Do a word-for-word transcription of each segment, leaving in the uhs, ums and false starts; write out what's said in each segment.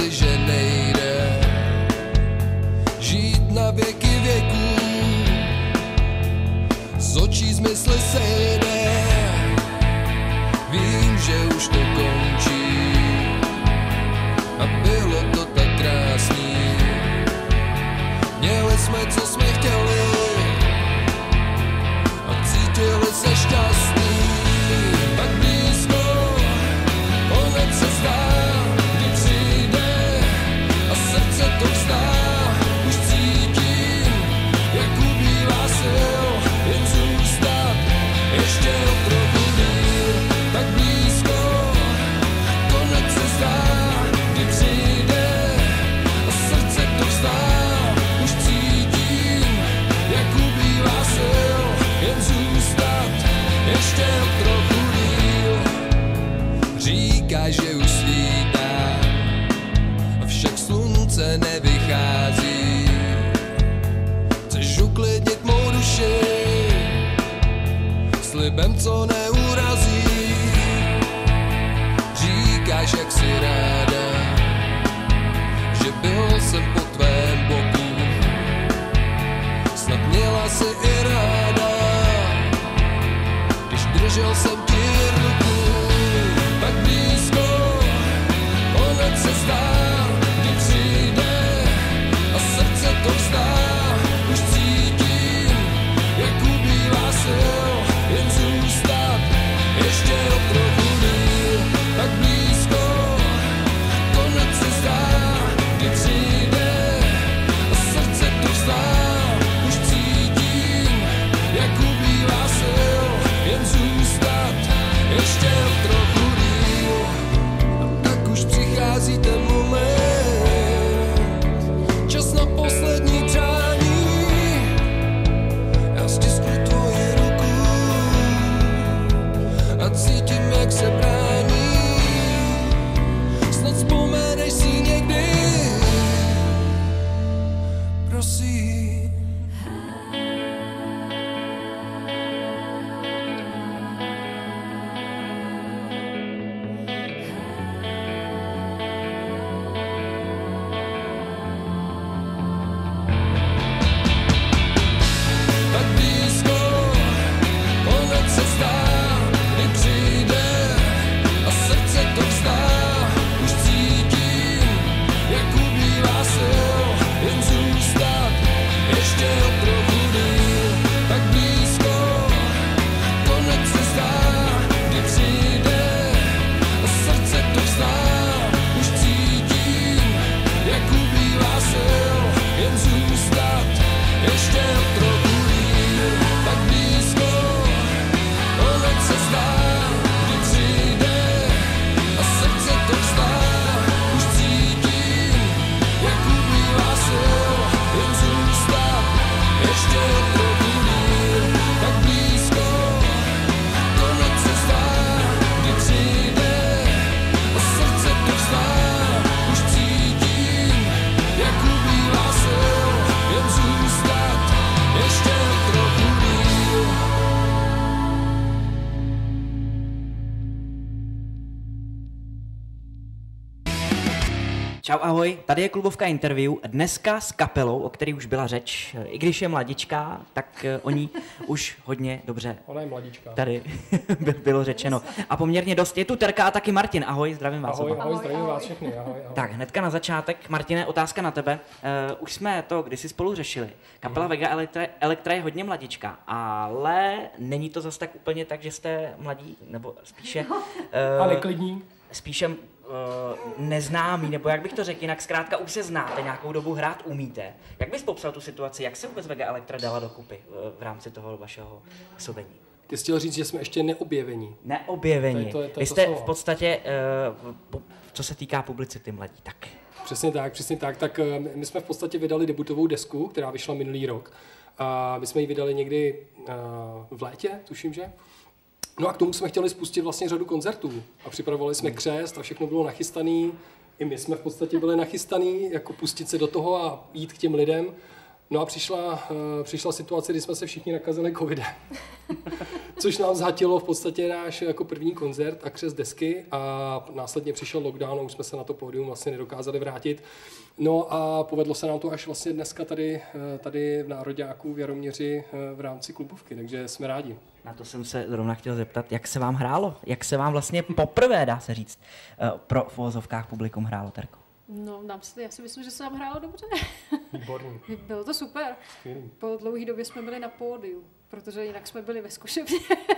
si, že nejde žít na věky věků, z očí zmysly sejde, vím, že už to končí a bylo to tak krásný. Měli jsme, co jsme chtěli a cítili se šťastný. Tak blízko, konec se zdá, kdy přijde a srdce to vzdá. Už cítím, jak ubývá sil, jen zůstat ještě o trochu díl. Tak blízko, konec se zdá, kdy přijde a srdce to vzdá. Už cítím, jak ubývá sil, jen zůstat ještě o trochu díl. Říká, že už svítá, avšak slunce nevychází. Chceš uklidnit mou duši slibem, co neurazí. Říkáš, jak si ráda, že byl jsem po tvém boku. Snad měla si i ráda, když držel jsem ti ruku. Tak blízko, konec se zdá, kdy přijde a srdce to vzdá. Už cítím, jak ubývá sil, jen zůstat ještě o trochu díl. Tak blízko, konec se zdá, kdy přijde a srdce to vzdá. Už cítím, jak ubývá sil, jen zůstat ještě o trochu díl. A tak už přichází ten moment, čas na poslední přání. Já stisknu tvoji ruku a cítím, jak se brání. Snad vzpomeneš si někdy, prosím. Tak blízko, konec se zdá, kdy přijde a srdce to vzdá. Už cítím, jak ubývá sil, jen zůstat ještě o trochu díl. Tak blízko, konec se zdá, kdy přijde a srdce to vzdá. Už cítím, jak ubývá sil, jen zůstat ještě o trochu díl. Tak blízko, konec se zdá, kdy přijde a srdce to vzdá. Už cítím, jak ubývá sil, jen zůstat ještě o trochu díl. Tak blízko, konec se zdá, kdy přijde a srdce to vzdá. Už cítím, jak ubývá sil, jen zůstat ještě o trochu díl. Čau, ahoj, tady je klubovka interview, dneska s kapelou, o který už byla řeč, i když je mladičká, tak o ní už hodně dobře Ona je mladička. tady bylo řečeno. A poměrně dost. Je tu Terka a taky Martin, ahoj, zdravím vás. Ahoj, oba. ahoj, zdravím vás všechny, ahoj, ahoj. Tak, hnedka na začátek, Martine, otázka na tebe. Uh, už jsme to kdysi spolu řešili. Kapela Vega Elektra, Elektra je hodně mladička, ale není to zase tak úplně tak, že jste mladí, nebo spíše... Uh, A neklidní. Spíše uh, neznámý, nebo jak bych to řekl, jinak zkrátka už se znáte, nějakou dobu hrát umíte. Jak bys popsal tu situaci, jak se vůbec Vega Elektra dala dokupy uh, v rámci toho vašeho působení? Ty jsi chtěl říct, že jsme ještě neobjevení. Neobjevení. To je to, to je Vy to jste slovo. v podstatě, uh, po, co se týká publicity mladí, tak. Přesně tak, přesně tak. Tak eh, my jsme v podstatě vydali debutovou desku, která vyšla minulý rok. A my jsme ji vydali někdy uh, v létě, tuším, že? No a k tomu jsme chtěli spustit vlastně řadu koncertů. A připravovali jsme křest a všechno bylo nachystaný. I my jsme v podstatě byli nachystaný, jako pustit se do toho a jít k těm lidem. No a přišla, uh, přišla situace, kdy jsme se všichni nakazili covidem. Což nám zhatilo v podstatě náš jako první koncert a křest desky a následně přišel lockdown a už jsme se na to pódium vlastně nedokázali vrátit. No a povedlo se nám to až vlastně dneska tady, tady v Nároďáku v Jaroměři v rámci klubovky, takže jsme rádi. Na to jsem se zrovna chtěl zeptat, jak se vám hrálo? Jak se vám vlastně poprvé, dá se říct, pro v uvozovkách publikum hrálo, Terko? No, nám se, já si myslím, že se nám hrálo dobře. Výborný. Bylo to super. Skvělý. Po dlouhé době jsme byli na pódiu, protože jinak jsme byli ve zkušebně.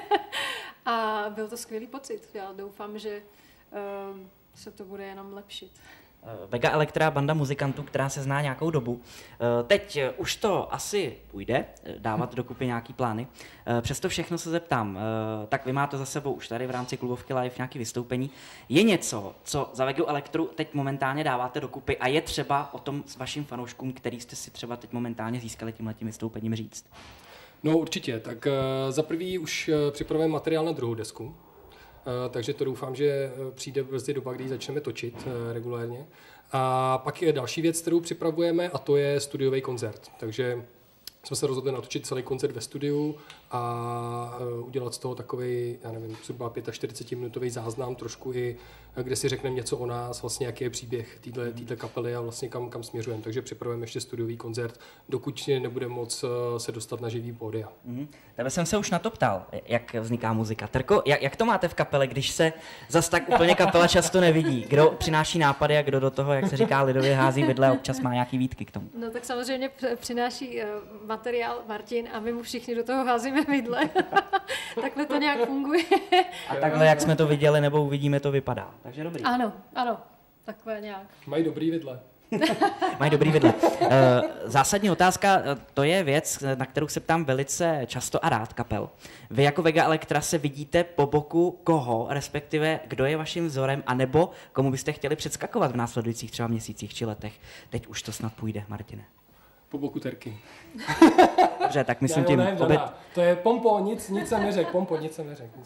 A byl to skvělý pocit. Já doufám, že um, se to bude jenom lepšit. Vega Elektra, banda muzikantů, která se zná nějakou dobu. Teď už to asi půjde, dávat dokupy nějaký plány. Přesto všechno se zeptám, tak vy máte za sebou už tady v rámci klubovky live nějaké vystoupení. Je něco, co za Vegu Elektru teď momentálně dáváte dokupy a je třeba o tom s vašim fanouškům, který jste si třeba teď momentálně získali tímhletím vystoupením říct? No určitě, tak za prvý už připravujeme materiál na druhou desku. Uh, takže to doufám, že přijde brzy doba, kdy začneme točit uh, regulérně. A pak je další věc, kterou připravujeme, a to je studiový koncert. Takže jsme se rozhodli natočit celý koncert ve studiu a uh, udělat z toho takový, já nevím, zhruba čtyřicetipětiminutový záznam, trošku i, kde si řekneme něco o nás, vlastně jaký je příběh této kapely a vlastně kam, kam směřujeme. Takže připravujeme ještě studiový koncert, dokud nebude moc uh, se dostat na živý pódia. Mm. Tebe jsem se už na to ptal, jak vzniká muzika. Terko, jak, jak to máte v kapele, když se zas tak úplně kapela často nevidí? Kdo přináší nápady a kdo do toho, jak se říká, lidově hází vidle a občas má nějaký výtky k tomu? No tak samozřejmě přináší uh, materiál Martin a my mu všichni do toho házíme vidle. Takhle to nějak funguje. A takhle, jak jsme to viděli nebo uvidíme, to vypadá. Takže dobrý. Ano, ano, takhle nějak. Mají dobrý vidle. Mají dobrý vidle. Zásadní otázka, to je věc, na kterou se ptám velice často a rád kapel. Vy jako Vega Elektra se vidíte po boku koho, respektive kdo je vaším vzorem, anebo komu byste chtěli předskakovat v následujících třeba měsících či letech? Teď už to snad půjde, Martine. Po boku Terky. Dobře, tak myslím Já, tím... ne, obět... To je Pompo, nic, nic jsem neřekl, Pompo, nic jsem neřekl.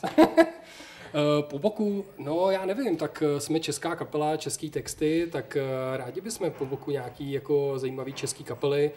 Po boku, no já nevím, tak jsme česká kapela, český texty, tak rádi bychom po boku nějaký jako zajímavý český kapely.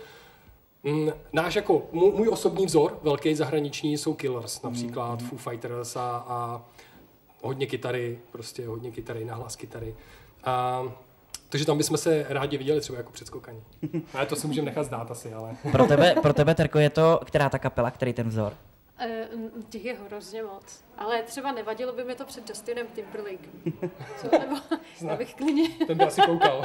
Náš jako, můj, můj osobní vzor, velký zahraniční, jsou Killers, například mm. Foo Fighters a, a hodně kytary, prostě hodně kytary, nahlas kytary. A, takže tam bychom se rádi viděli třeba jako předskokaní. Ale to si můžeme nechat zdát asi, ale... Pro tebe, pro tebe, Terko, je to která ta kapela, který ten vzor? Těch je hrozně moc. Ale třeba nevadilo by mi to před Justinem Timberlakem. Co? Nebo já bych klidně... Ten by asi koukal.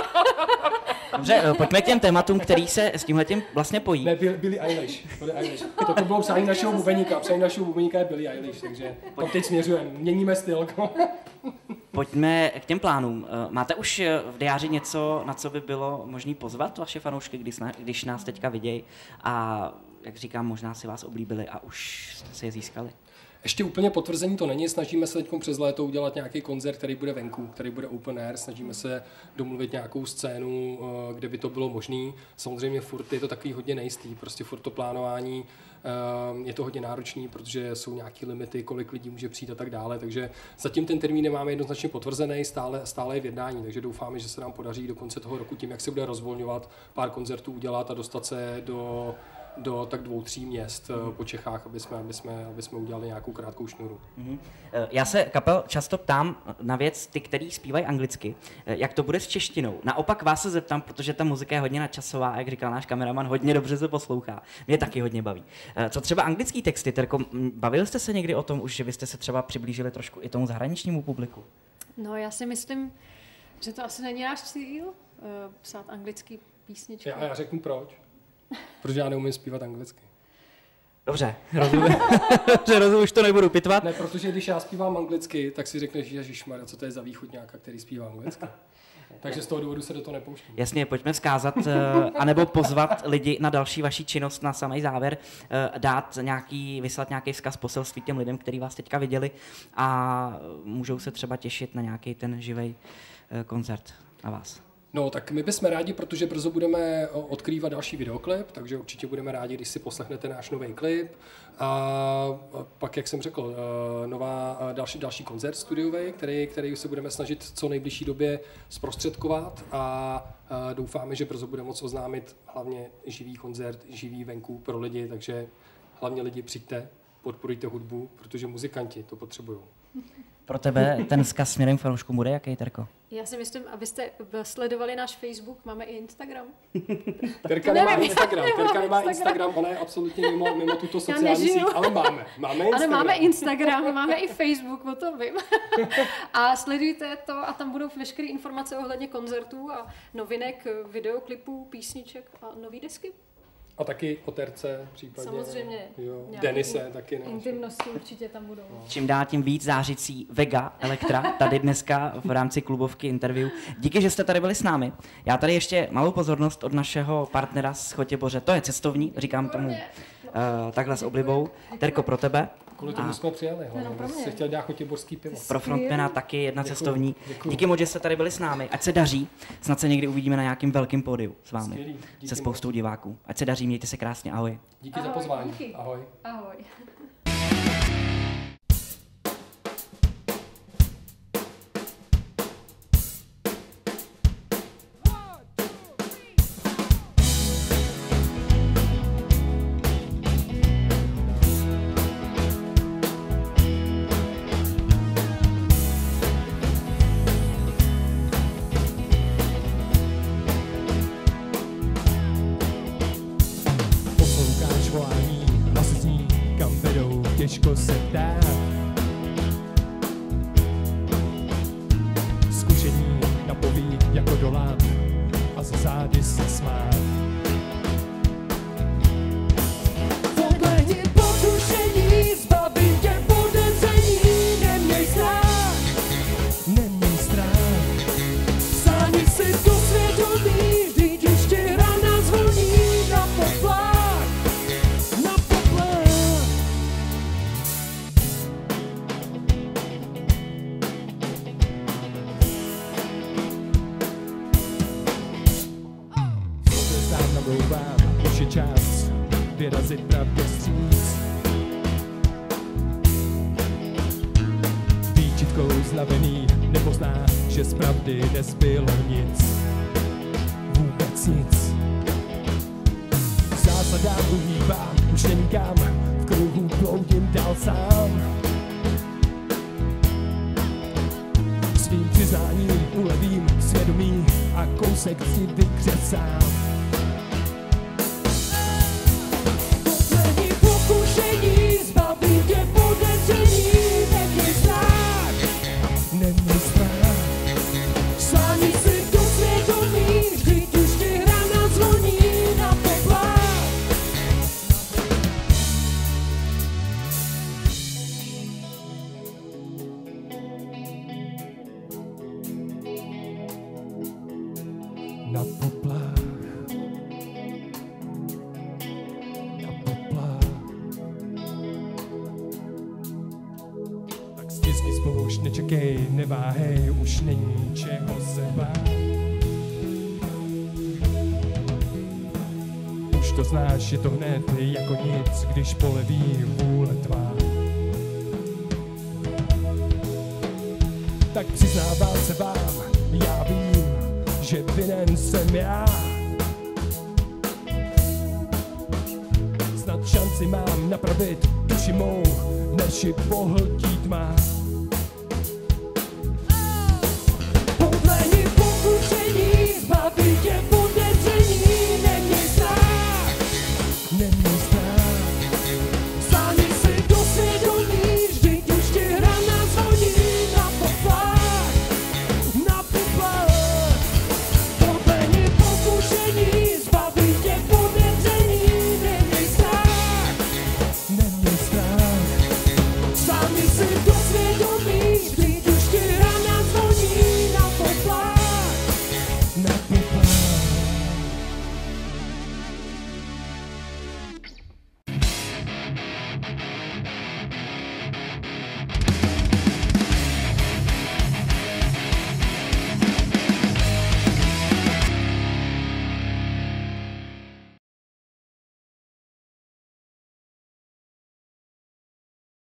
Dobře, pojďme k těm tématům, který se s tímhletím vlastně pojí. Ne, Billie Eilish. Billie Eilish. To, to bylo přání našeho bubeníka. Přání našeho bubeníka je Billie Eilish, takže tam teď směřujeme. Měníme styl. Pojďme k těm plánům. Máte už v diáři něco, na co by bylo možné pozvat vaše fanoušky, když, když nás teďka vidějí a jak říkám, možná si vás oblíbili a už jste si je získali? Ještě úplně potvrzení to není, snažíme se teď přes léto udělat nějaký koncert, který bude venku, který bude open air, snažíme se domluvit nějakou scénu, kde by to bylo možné. Samozřejmě furt je to takový hodně nejistý, prostě furt to plánování je to hodně náročný, protože jsou nějaké limity, kolik lidí může přijít a tak dále, takže zatím ten termín nemáme jednoznačně potvrzený, stále, stále je v jednání, takže doufáme, že se nám podaří do konce toho roku tím, jak se bude rozvolňovat, pár koncertů udělat a dostat se do do tak dvou, tří měst mm. po Čechách, aby jsme, aby, jsme, aby jsme udělali nějakou krátkou šňůru. Mm. Já se kapel často ptám na věc, ty, který zpívají anglicky, jak to bude s češtinou. Naopak vás se zeptám, protože ta muzika je hodně nadčasová a jak říkal náš kameraman, hodně dobře se poslouchá. Mě taky hodně baví. Co třeba anglický texty, Terko, bavili jste se někdy o tom už, že byste se třeba přiblížili trošku i tomu zahraničnímu publiku? No já si myslím, že to asi není náš cíl, psát anglický písničky. Já, já řeknu proč. Protože já neumím zpívat anglicky. Dobře, rozumím. Dobře, rozumím, už to nebudu pitvat. Ne, protože když já zpívám anglicky, tak si řekneš, ježišmarja, co to je za východňáka, který zpívá anglicky. Takže z toho důvodu se do toho nepouštím. Jasně, pojďme vzkázat, anebo pozvat lidi na další vaši činnost na samý závěr, dát nějaký, vyslat nějaký vzkaz poselství těm lidem, kteří vás teďka viděli a můžou se třeba těšit na nějaký ten živej koncert na vás. No, tak my bychom rádi, protože brzo budeme odkrývat další videoklip, takže určitě budeme rádi, když si poslechnete náš nový klip. A pak, jak jsem řekl, nová, další, další koncert studiový, který, který se budeme snažit co nejbližší době zprostředkovat a doufáme, že brzo budeme moct oznámit hlavně živý koncert, živý venku pro lidi, takže hlavně lidi přijďte, podporujte hudbu, protože muzikanti to potřebují. Pro tebe ten vzkaz směrem k fanouškům bude jaký, Terko? Já si myslím, abyste sledovali náš Facebook, máme i Instagram. Terka nemá Instagram, Terka nemá Instagram, ona je absolutně mimo, mimo tuto sociální síť, ale máme. Máme Instagram. Ano, máme Instagram, máme i Facebook, o tom vím. A sledujte to a tam budou veškeré informace ohledně koncertů a novinek, videoklipů, písniček a nový desky. A taky o Terce případně. Samozřejmě. Jo. Denise taky ne. Intimnosti určitě tam budou. No. Čím dál tím víc zářící Vega Elektra tady dneska v rámci klubovky interview. Díky, že jste tady byli s námi. Já tady ještě malou pozornost od našeho partnera z Chotěboře. To je cestovní, říkám tomu uh, takhle s oblibou. Terko, pro tebe. Kvůli tomu jsme přijeli. Hlavně. Jsi chtěl dělat chotěborský pivo. Pro frontmana taky jedna děkuju, cestovní. Děkuju. Díky moc, že jste tady byli s námi. Ať se daří. Snad se někdy uvidíme na nějakém velkém pódiu s vámi. Skvělý, se spoustou moc. Diváků. Ať se daří, mějte se krásně. Ahoj. Díky ahoj, za pozvání. Díky. Ahoj. Ahoj. Těžko se ptát. Zkušení napoví jako dolát a za zády se smát. Podlehni potušení, zbavím tě podezření, neměj strach, neměj strach. Sáni si do svědomí, vždyť už ti rána zvoní na poplach, na poplach. Už je čas vyrazit pravdě vstříc. Výčitkou zlavený nepozná, že z pravdy nezbylo nic. Vůbec nic. Zásadám uhýbám, už není kam, v kruhu bloudím dál sám. Svým přiznáním ulevím svědomí a kousek si vykřesám. Neměj strach, sáni si do svědomí, vždyť už ti rána zvoní na poplach. Na poplach. Na poplach. Tak stiskni spoušť, nečekej, neváhej, už není čeho se bát. Už to znáš, je to hned jako nic, když poleví vůle tvá. Tak přiznávám se vám, já vím, že vinen jsem já. Snad šanci mám napravit duši mou, než ji pohltí tma.